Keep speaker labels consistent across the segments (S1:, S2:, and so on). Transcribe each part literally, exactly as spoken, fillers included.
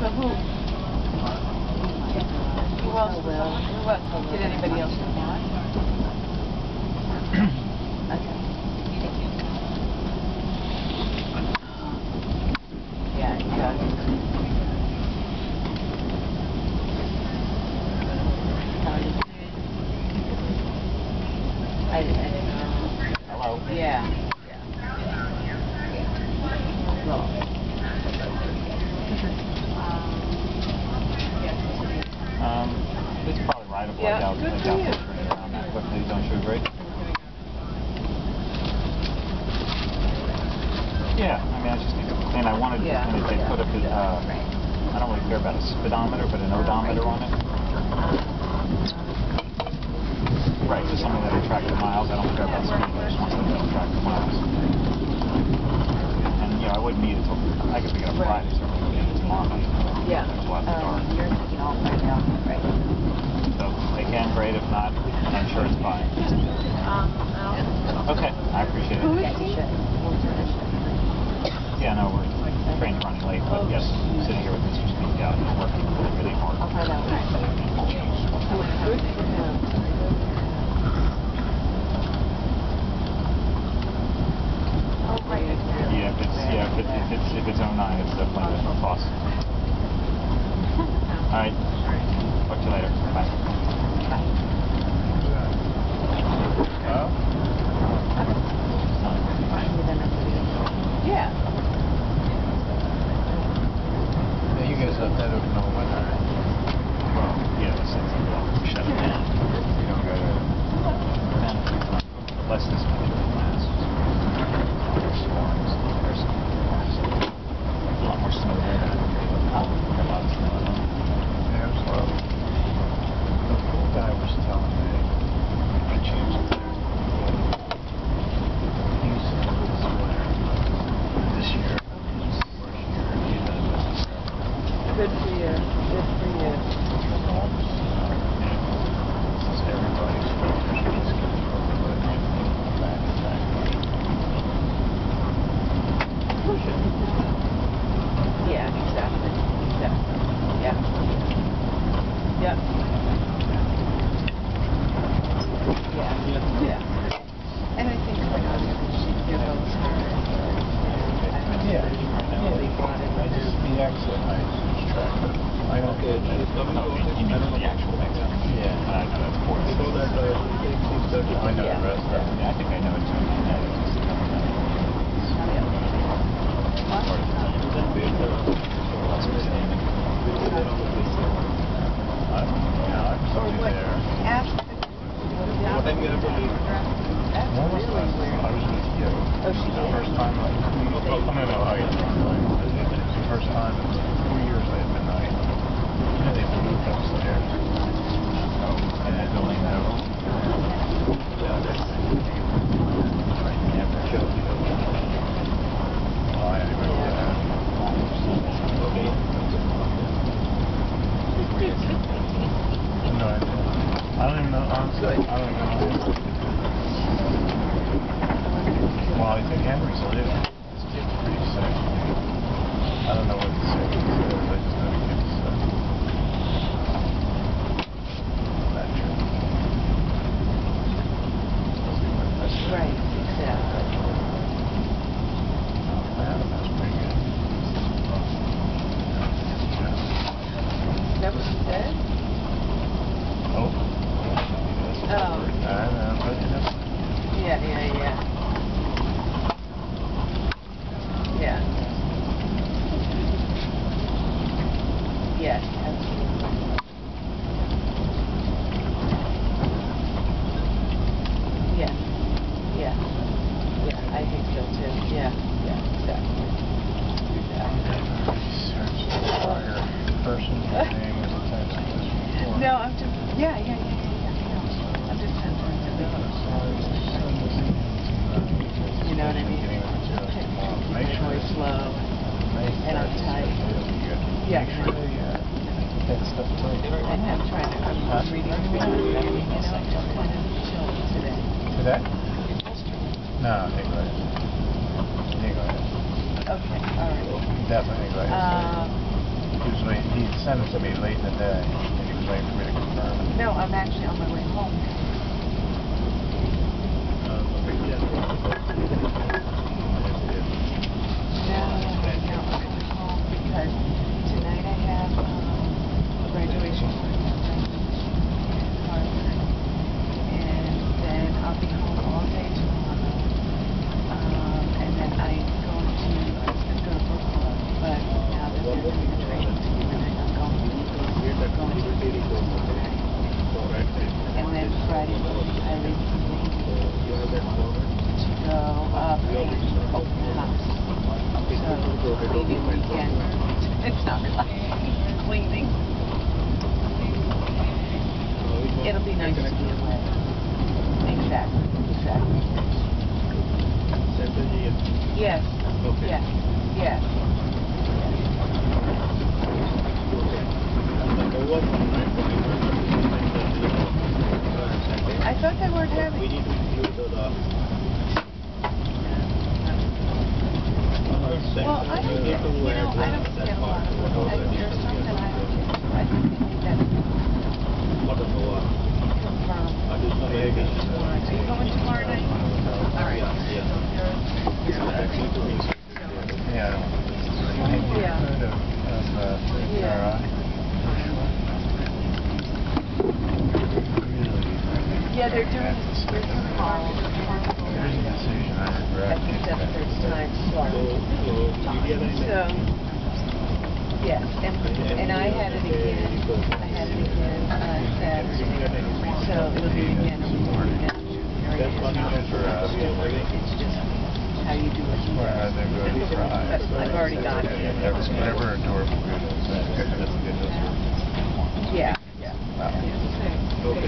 S1: So who? Who else? Who else? Did anybody else want? Okay. Yeah, it does. I, I didn't know.
S2: Hello?
S1: Yeah. Well.
S2: Um, it's probably right up
S1: Yeah,
S2: like out,
S1: good
S2: like
S1: for
S2: out
S1: you.
S2: turning around that quickly, don't you agree? Yeah, I mean, I just need to, and I wanted,
S1: Yeah.
S2: and if they put a, uh, I don't really care about a speedometer, but an odometer on it. Right, just something that'll track the miles. I don't care about speed, I just want something that'll track the miles. And, you know, I wouldn't need it till, I could pick it up Friday, so I wouldn't need it tomorrow night.
S1: Yeah.
S2: That's why it's dark.
S3: Um, you're taking off right now, right?
S2: So, they can, great. If not, I'm sure it's fine.
S1: Um,
S2: Okay, I appreciate it.
S1: Who is
S3: Yeah, you
S1: he?
S3: should. We'll turn it.
S2: Yeah, no, we're train's running late, but yes, sitting here with Mister Speak Out and working really hard.
S3: I'll find out.
S1: Good for him.
S3: Oh, right.
S2: Yeah, if it's yeah, if, it, if it's if it's oh nine, it's definitely a boss. All right, talk to you later. Bye.
S1: Yeah.
S4: Yeah, you guys left that open all winter, right?
S2: Well, yeah, this is well, shut it down.
S4: You don't go to...
S2: Less this much of the class. There's storms. There's a lot more snow there. A lot of snow.
S4: Yeah, it was low. The pool guy was telling me, I changed it there. He said this winter, this year, is the worst year he's had in business ever.
S1: Good for you. Good for you.
S4: Enormous snow. This is everybody's fault. It's getting overloaded. Back and back.
S1: Yeah, exactly. Exactly. Yeah. Yep. Yeah. Yeah. And I think like I you know,
S4: Yeah, I just, the exit, I just track it. I don't get it.
S2: No, you mean the actual exit?
S4: Yeah.
S2: I know that's fourth.
S4: I know the rest of it.
S2: Yeah, I think I know it too. Yeah, it's just a couple of part of the time. Lots of saying.
S4: I'm, yeah, I'm
S1: Or
S4: sitting
S1: what?
S4: there.
S1: Ask.
S4: When was the last time? I was with you.
S1: Oh, she
S4: The
S1: did?
S4: first time I, I'm in Ohio. It's the first time in four years I've been night. You know, they moved upstairs. Oh, in that building now. Yeah, that's I never killed you. Oh, I didn't remember that. No, I didn't. I don't even know, honestly, I don't even know. Well, I think Henry's living. This kid's pretty sick. I don't know what the sickness is. I just know the kid's sick. Not true.
S1: Right, exactly.
S4: Oh, man, that's pretty good.
S1: Is that what you said?
S4: Oh.
S1: Oh.
S4: I know, but you know.
S1: Yeah, yeah, yeah. Yeah. Yes, absolutely. Yeah. Yeah. Yeah, I think so too. Yeah. Yeah, exactly. Exactly.
S4: Research the fire person's name was attached to this report.
S1: No, I'm just, yeah, yeah, yeah, yeah, yeah. I'm just trying to You know what I mean?
S4: Make
S1: My
S4: sure
S1: voice low. And I'm tight. Yeah.
S4: Make sure they uh, get that stuff to you.
S1: And I'm trying to, I'm
S4: Huh?
S1: reading through it, you know, I'm just kind of chill today.
S4: Today? No, hey, go ahead. Hey, go ahead.
S1: Okay, all right.
S4: Definitely go ahead.
S1: Um,
S4: He was waiting, he sent it to me late in the day, and he was waiting for me to confirm.
S1: No, I'm actually on my way home. No, no, I'm coming home because tonight I have um, graduation in Harvard, and then I'll be home all day tomorrow. Um, and then I go to, I was going to go to Brooklyn, but now that they're doing the training tonight, I'm going to going to tonight. And then Friday morning I leave for Maine to go up and open the house. So maybe weekend. It's not cleaning. It'll be nice to be away. Exactly. Exactly. Yes. Yes. Yes. I thought they weren't having. Well, I don't get, you know, I don't get a lot of them. I, there's some that I don't get. I think they need that confirmed. Are you going tomorrow night? All right.
S4: Yeah.
S1: Yeah.
S4: Of, of, uh,
S1: Yeah. Yeah, they're doing, they're doing tomorrow.
S4: There's a decision I regret.
S1: At the seven thirty time slot. So, yes, and, and I had it again, I had it again, uh, Saturday, so it'll be again in the morning.
S4: That's one for us.
S1: It's just how you do it.
S4: Well, they're going to try.
S1: But I've already got it.
S4: Whatever endorsement is, that's good.
S1: Yeah, yeah.
S4: Okay.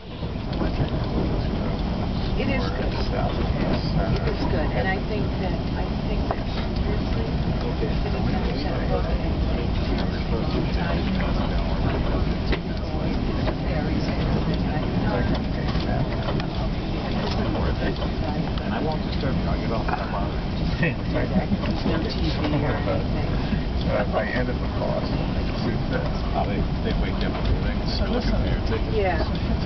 S1: It is good. It is good, and I think that, I think that seriously, sitting down with that book and taking time to avoid very sensitive, and I know
S4: And I won't disturb you, I'll get off that line.
S1: no T V or anything.
S4: So if I end up with cost, suit that. Oh, they, they wake up with things. So listen,
S1: Yeah.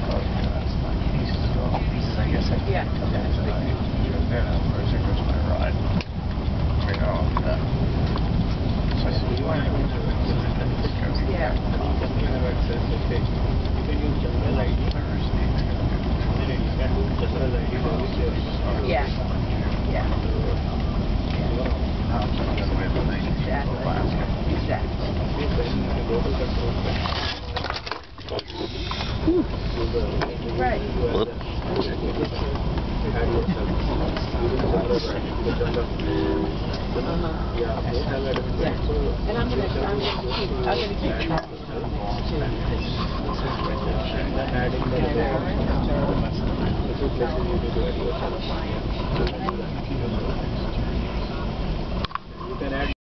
S4: I guess I
S1: Yeah.
S4: come back tonight. Then of course it goes my ride. You know, uh, so I said, why don't we do it?
S1: Yeah. Yeah. Yeah. Exactly. Exactly. Right. Uh-huh. Yeah. And I'm gonna, I'm gonna keep, I'm gonna keep track of the next two.
S4: That's